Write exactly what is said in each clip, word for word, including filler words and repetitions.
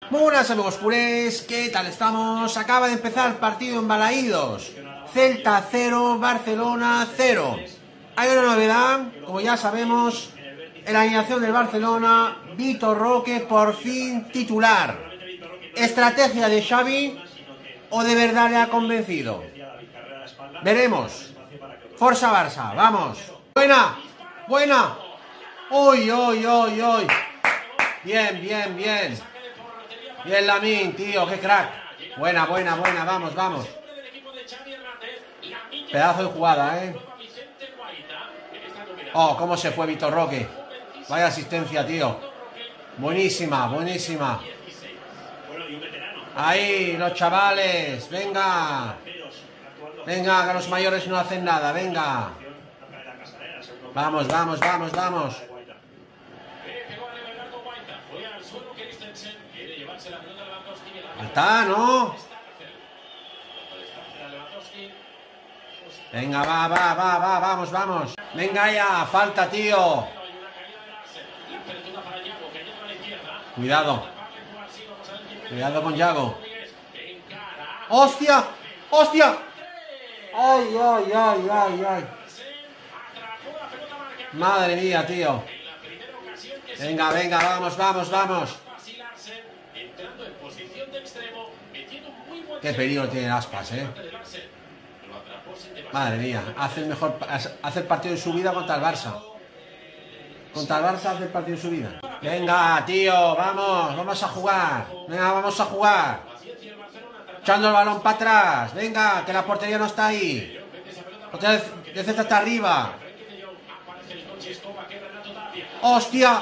Buenas amigos culés, ¿qué tal estamos? Acaba de empezar el partido en Balaídos. Celta cero, Barcelona cero. Hay una novedad, como ya sabemos, en la alineación del Barcelona, Vitor Roque por fin titular. ¿Estrategia de Xavi o de verdad le ha convencido? Veremos. Forza Barça, vamos. Buena, buena. Uy, uy, uy, uy. Bien, bien, bien. Bien Lamine, tío, qué crack. Buena, buena, buena, vamos, vamos. Pedazo de jugada, ¿eh? Oh, cómo se fue Vitor Roque. Vaya asistencia, tío. Buenísima, buenísima. Ahí, los chavales. Venga. Venga, que los mayores no hacen nada, venga. Vamos, vamos, vamos, vamos. Está, ¿no? Venga, va, va, va, va, vamos, vamos. Venga ya, falta, tío. Cuidado. Cuidado con Yago. ¡Hostia! ¡Hostia! ¡Ay, ay, ay, ay, ay! Madre mía, tío. Venga, venga, vamos, vamos, vamos. Qué peligro tiene Aspas, eh. Madre mía, hace el mejor, hace el partido de su vida contra el Barça. Contra el Barça hace el partido de su vida. Venga, tío, vamos, vamos a jugar. Venga, vamos a jugar. Echando el balón para atrás. Venga, que la portería no está ahí. La portería de Celta está arriba. ¡Hostia!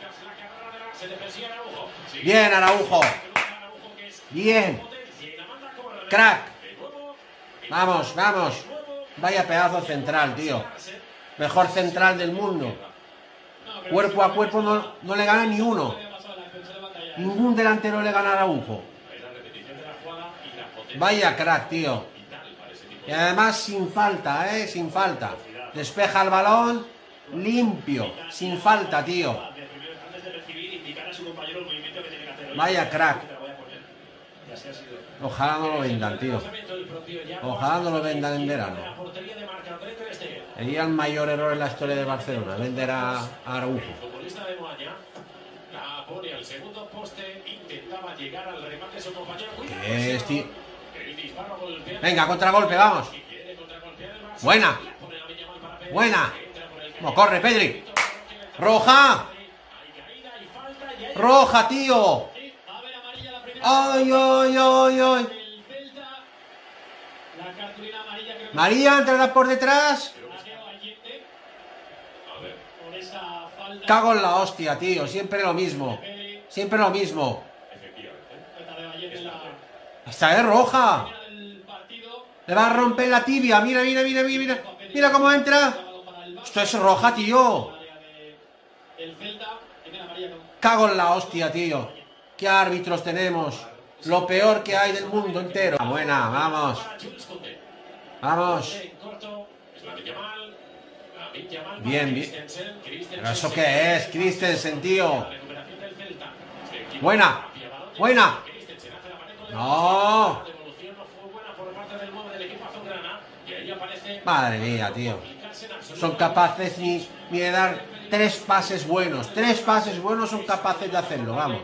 Bien, Araujo. Bien. Crack. Vamos, vamos. Vaya pedazo central, tío. Mejor central del mundo. Cuerpo a cuerpo no, no le gana ni uno. Ningún delantero le gana a Araujo. Vaya crack, tío. Y además sin falta, eh, sin falta. Despeja el balón limpio, sin falta, tío. Vaya crack. Ojalá no lo vendan, tío. Ojalá no lo vendan en verano. Sería el mayor error en la historia de Barcelona, vender a Araujo. ¿Qué es, tío? Venga, contragolpe, vamos. Buena. Buena. No, corre, Pedri. Roja. Roja, tío. Ay, ay, ay, ay. María, entrará por detrás. Cago en la hostia, tío. Siempre lo mismo. Siempre lo mismo. Esta es roja. Le va a romper la tibia. Mira, mira, mira, mira. Mira cómo entra. Esto es roja, tío. Cago en la hostia, tío. ¿Qué árbitros tenemos? Lo peor que hay del mundo entero. Buena, vamos. Vamos. Bien, bien. ¿Pero eso qué es? Christensen, tío. Buena. Buena. No. Madre mía, tío. Son capaces ni, ni de dar tres pases buenos. Tres pases buenos son capaces de hacerlo, vamos.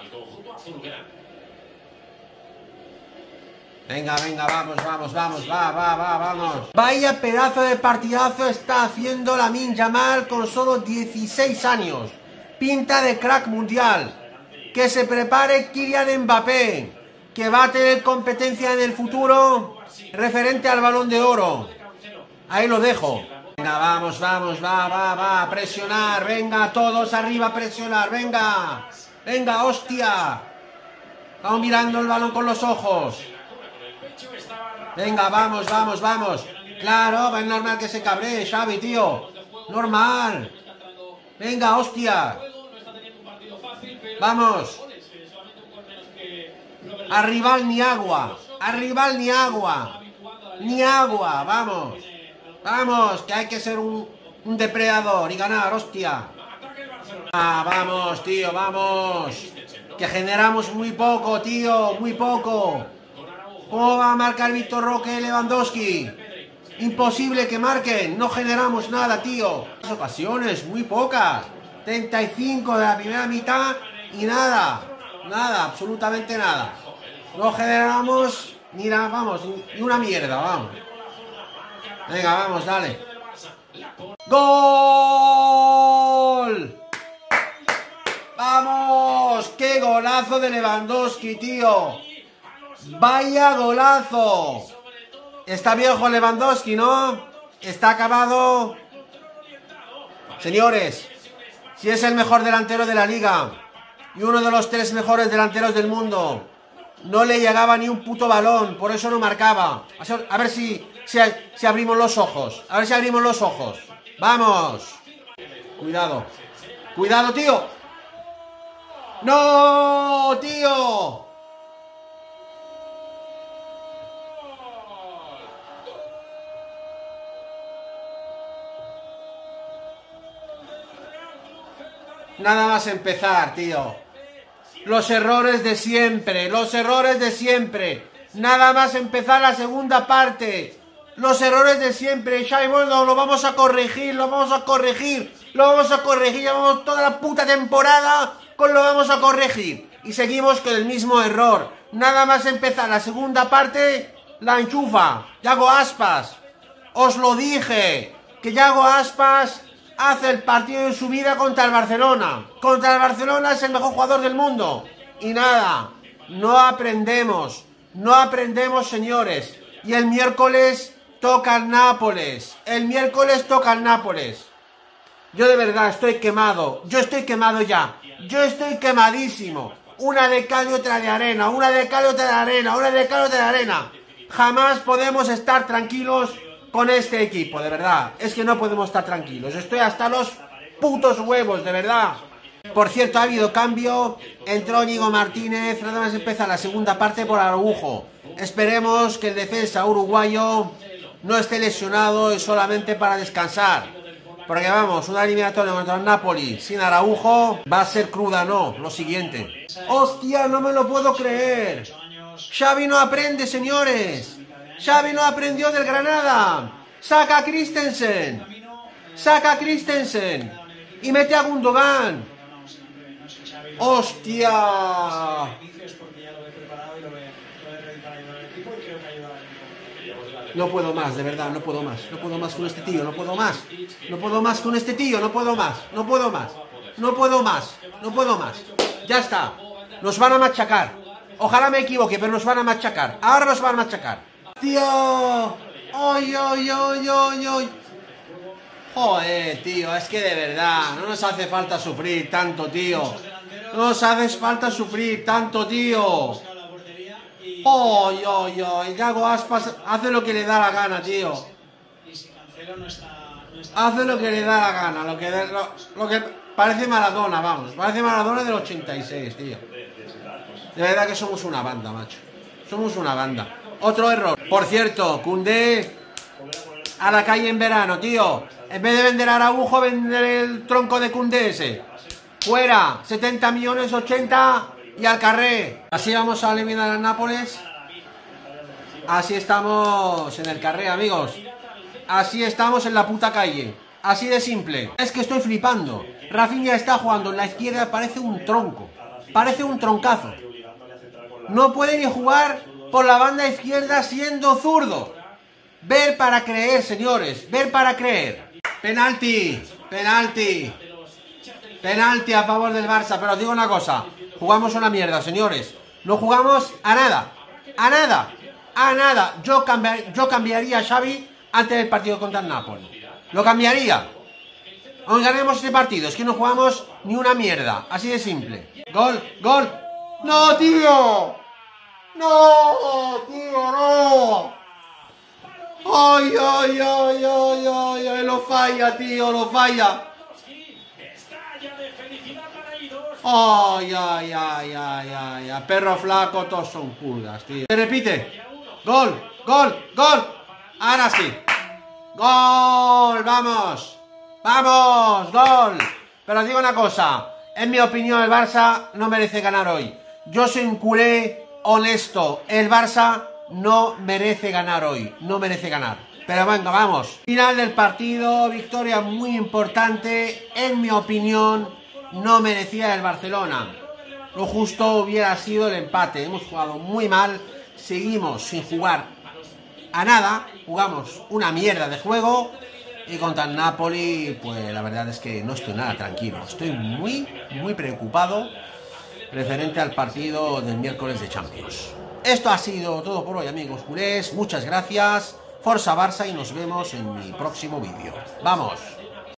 Venga, venga, vamos, vamos, vamos, va, va, va, vamos. Vaya pedazo de partidazo está haciendo Lamine Yamal con solo dieciséis años. Pinta de crack mundial. Que se prepare Kylian Mbappé, que va a tener competencia en el futuro referente al Balón de Oro. Ahí lo dejo. Venga, vamos, vamos, va, va, va, a presionar. Venga, todos arriba a presionar, venga. Venga, hostia. Vamos mirando el balón con los ojos. Venga, vamos, vamos, vamos. Claro, es normal que se cabree, Xavi, tío. Normal. Venga, hostia. Vamos. Arriba ni agua. Arriba ni agua. Ni agua, vamos. Vamos, que hay que ser un, un depredador y ganar, hostia. Ah, vamos, tío, vamos. Que generamos muy poco, tío, muy poco. ¿Cómo va a marcar Víctor Roque Lewandowski? Imposible que marquen, no generamos nada, tío. Las ocasiones, muy pocas. treinta y cinco de la primera mitad y nada, nada, absolutamente nada. No generamos ni nada, vamos, ni una mierda, vamos. Venga, vamos, dale. ¡Gol! ¡Vamos! ¡Qué golazo de Lewandowski, tío! ¡Vaya golazo! Está viejo Lewandowski, ¿no? Está acabado. Señores, si es el mejor delantero de la liga y uno de los tres mejores delanteros del mundo, no le llegaba ni un puto balón, por eso no marcaba. A ver si, si, si abrimos los ojos. A ver si abrimos los ojos. ¡Vamos! Cuidado. ¡Cuidado, tío! ¡No, tío! Nada más empezar, tío. Los errores de siempre, los errores de siempre. Nada más empezar la segunda parte. Los errores de siempre. Xavi, bueno, lo vamos a corregir, lo vamos a corregir, lo vamos a corregir. Llevamos toda la puta temporada con lo vamos a corregir. Y seguimos con el mismo error. Nada más empezar la segunda parte, la enchufa. Yago Aspas. Os lo dije. Que Yago Aspas hace el partido de su vida contra el Barcelona. Contra el Barcelona es el mejor jugador del mundo. Y nada, no aprendemos. No aprendemos, señores. Y el miércoles toca el Nápoles. El miércoles toca el Nápoles. Yo de verdad estoy quemado. Yo estoy quemado ya. Yo estoy quemadísimo. Una de cal y otra de arena. Una de cal y otra de arena. Una de cal y otra de arena. Jamás podemos estar tranquilos con este equipo, de verdad. Es que no podemos estar tranquilos. Estoy hasta los putos huevos, de verdad. Por cierto, ha habido cambio. Entró Íñigo Martínez. Nada más empieza la segunda parte por Araujo. Esperemos que el defensa uruguayo no esté lesionado y solamente para descansar. Porque vamos, una eliminatoria contra el Napoli sin Araujo va a ser cruda, no. Lo siguiente. ¡Hostia, no me lo puedo creer! Xavi no aprende, señores. Xavi no aprendió del Granada. Saca a Christensen. Saca a Christensen. Y mete a Gundogan. ¡Hostia! No puedo más, de verdad, no puedo más. No puedo más con este tío, no puedo más. No puedo más con este tío, no puedo más. No puedo más. No puedo más. No puedo más. Ya está. Nos van a machacar. Ojalá me equivoque, pero nos van a machacar. Ahora nos van a machacar. ¡Tío! ¡Ay, ay, ay, ay, ay! Joder, tío, es que de verdad, no nos hace falta sufrir tanto, tío. No nos hace falta sufrir tanto, tío. ¡Ay, ay, ay! Yago Aspas hace lo que le da la gana, tío. Hace lo que le da la gana, lo que, lo, lo que parece Maradona, vamos. Parece Maradona del ochenta y seis, tío. De verdad que somos una banda, macho. Somos una banda. Otro error. Por cierto, Koundé a la calle en verano, tío. En vez de vender a Araujo, vender el tronco de Koundé ese. Fuera. setenta millones, ochenta y al carré. Así vamos a eliminar al Nápoles. Así estamos en el carré, amigos. Así estamos en la puta calle. Así de simple. Es que estoy flipando. Rafinha está jugando en la izquierda, parece un tronco. Parece un troncazo. No puede ni jugar por la banda izquierda siendo zurdo. Ver para creer, señores. Ver para creer. Penalti. Penalti. Penalti a favor del Barça. Pero os digo una cosa. Jugamos una mierda, señores. No jugamos a nada. A nada. A nada. Yo, cambiar, yo cambiaría a Xavi antes del partido contra el Napoli. Lo cambiaría. Aunque ganemos este partido. Es que no jugamos ni una mierda. Así de simple. Gol. Gol. ¡No, tío! ¡No, tío, no! ¡Ay, ay, ay, ay, ay, ay! Lo falla, tío, lo falla. ¡Ay, ay, ay, ay, ay! A perro flaco todos son pulgas, tío. Se repite. ¡Gol, gol, gol! Ahora sí. ¡Gol! ¡Vamos! ¡Vamos! ¡Gol! Pero os digo una cosa. En mi opinión, el Barça no merece ganar hoy. Yo soy un culé honesto. El Barça no merece ganar hoy. No merece ganar. Pero venga, vamos. Final del partido. Victoria muy importante. En mi opinión, no merecía el Barcelona. Lo justo hubiera sido el empate. Hemos jugado muy mal. Seguimos sin jugar a nada. Jugamos una mierda de juego. Y contra el Napoli, pues la verdad es que no estoy nada tranquilo. Estoy muy, muy preocupado referente al partido del miércoles de Champions. Esto ha sido todo por hoy, amigos culés. Muchas gracias. Forza Barça y nos vemos en mi próximo vídeo. ¡Vamos!